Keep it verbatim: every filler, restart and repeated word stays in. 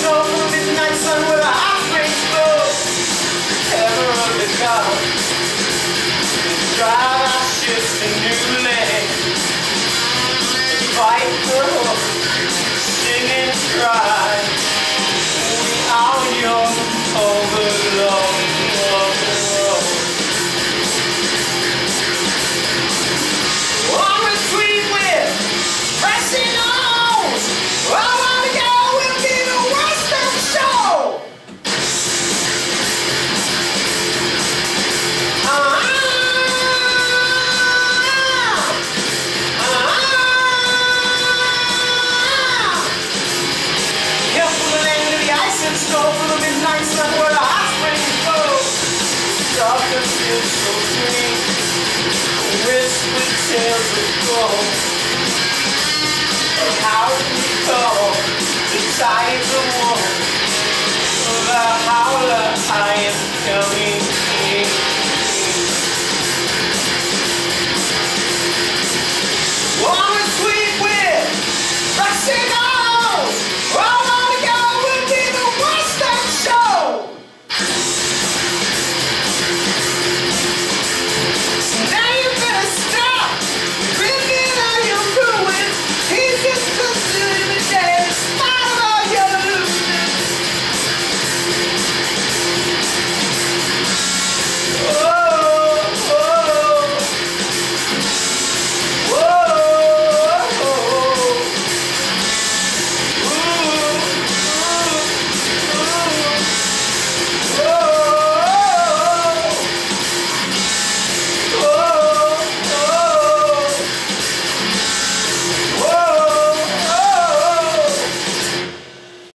snow from the midnight sun where the hot springs flow. Ever underground, drive our ships to new land. Fight the hook, sing and cry. We are young over long, long road. On retreat with pressing arms. I wanna go, we'll be the Western show. Snow for the midnight sun where the hot springs flow. Soft and feel so green, whispered tales of gold.